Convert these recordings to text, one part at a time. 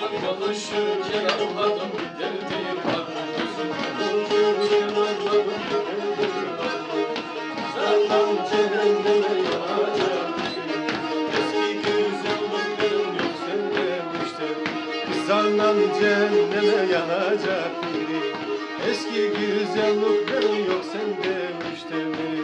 konuşurken anladım bir derdi var. Konuşurken anladım bir derdi var. Zaten cehenneme yanacak. Eski güzelliklerim yok sende işte. Zaten cehenneme yanacak biri. Eski güzelliklerim yok sende müşteri.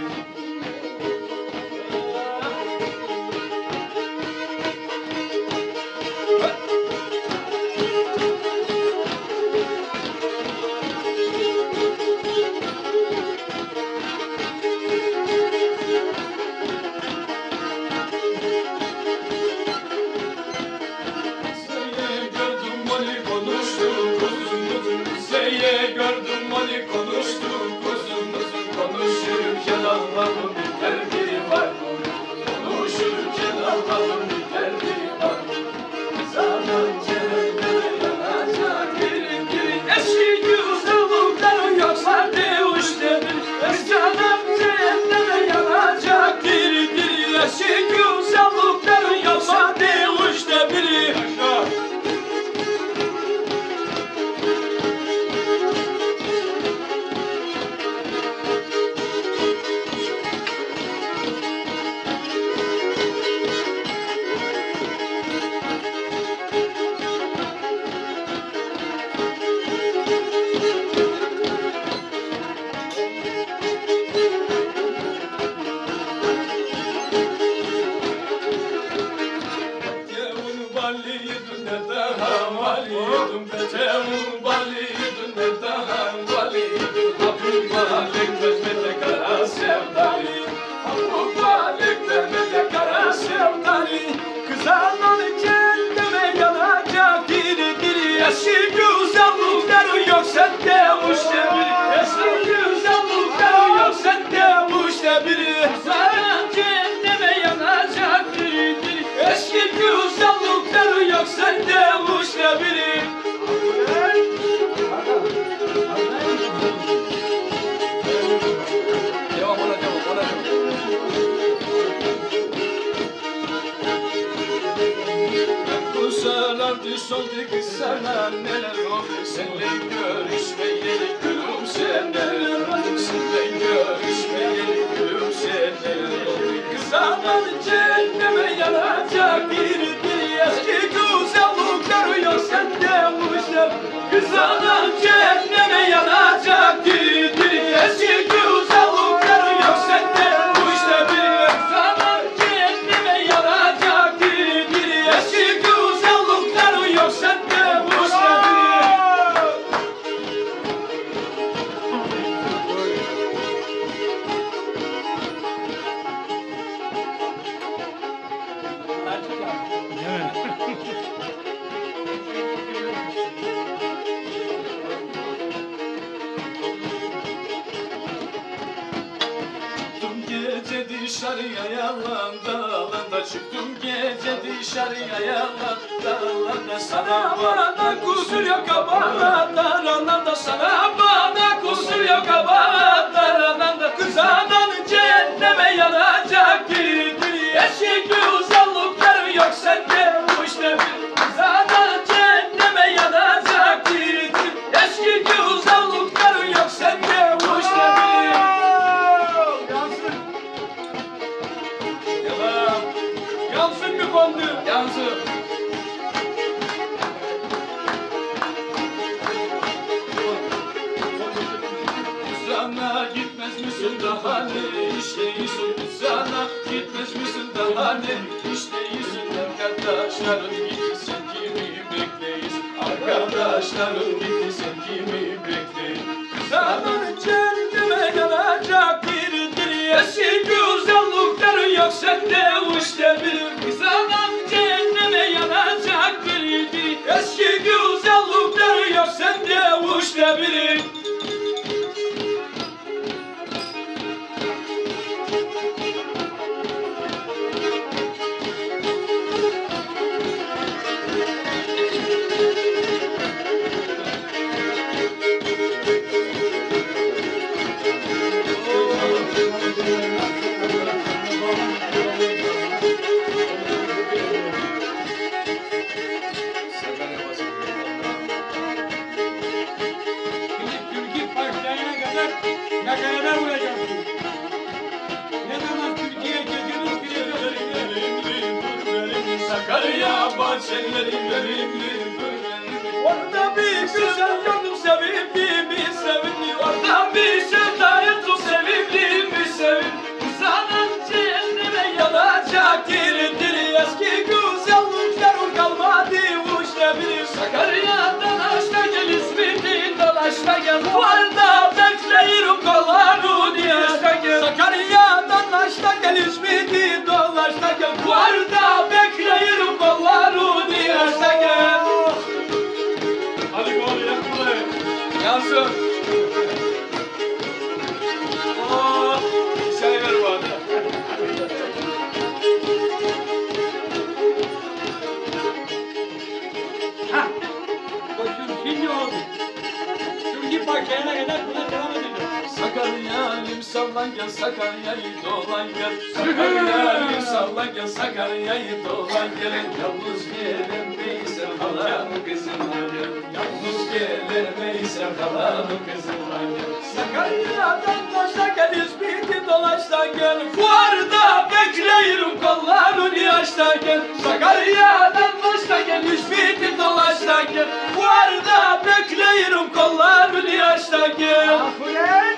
Gördüm onu konuştum uzun uzun konuşurken anladım bir derdi var. Konuşurken anladım bir derdi var. Zaten cehenneme yanacak biri biri. Eski güzelliklerin yoksa değişti bir. Zaten cehenneme yanacak biri biri. Eski güzelliklerin yoksa değişti biri. Valiydim peteğim valiydim ne daha valiydim. Abdül Malik Mehmet'e kara sevdali. Abdül Malik Mehmet'e kara sevdali. Kızanın cehenneme yanacak diri diri. Eski güzelliklerin yok sende müşteri. Eski güzelliklerin yok sende müşteri. Kızanın cehenneme yanacak diri diri. Eski güzelliklerin yok sende müşteri. Kusalardı soldu sana neler oldu. Seninle görüşmeyeli gülüm sen neler oldu. Seninle görüşmeyeli gülüm sen neler oldu. Kızanan cehenneme yanacak biri biri. Eski güzellikler yok sende müşteri. Kızanan cehenneme yanacak biri biri. Eski güzellikler yok sende müşteri. Kızanan cehenneme yanacak biri biri. Eski güzellikler yok sende müşteri. Gece dışarıya yalan dağlarda çıktım gece dışarıya yalan dağlarda. Sana bana kusur yok abalarında. Sana bana kusur yok abalarında. Kızanan cehenneme yanacak diri diri. Eski güzellikler yok sende müşteri. Kızanan cehenneme yanacak diri diri. Eski güzellikler yok sende müşteri. Yansın mı kondu? Yansın. Sana gitmez misin daha ne işteyisin? Sana gitmez misin daha ne işteyisin? Arkadaşların gitti sen kimi bekleyiz? Arkadaşların gitti sen kimi bekleyiz? Kızanın cehenneme yanacak diri diri. Eski güzelliklerin yok sende müşteri. Kızanın cehenneme yanacak diri diri. Eski güzelliklerin yok sende müşteri. çiçeklerim verimli orada bir güzel yandım sevimli mi sevimli orada bir sevdayı çok sevimli mi sevimli kızanın cehenneme yanacak diri eski güzellikler kalmadı uç ne bilir Sakarya'dan aşta gel İzmir'den dolaşta gel fuarda bekleyirim kollarını yaşta gel Sakarya'dan aşta gel İzmir'den dolaşta gel fuarda bekleyirim kollarını yaşta gel hadi kol yak buraya yansın ooo bir şey ver bana Hah. Bakıyorum şimdi oldu. Şimdi bakayana kadar buna devam edeceğim. Sakarya'yım sallan gel Sakarya'yı dolan gel Sakarya'yım sallan gel Sakarya'yı dolan gel Yalnız gelemeysem halam kızımla gel Yalnız gelemeysem halam kızımla gel Sakarya'dan başla gel İzmir'de dolaşta gel Fuarda bekleyirim kollarını yaşta gel Sakarya'dan başla gel İzmir'de dolaşta gel Fuarda bekleyirim kollarını yaşta gel Ulan!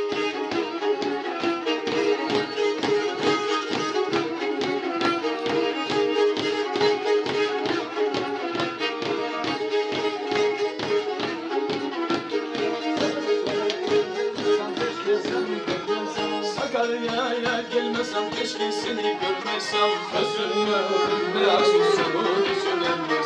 Sakarya'ya gelmesem keşke seni görmesem Gözüme beyaz olsun düşünemem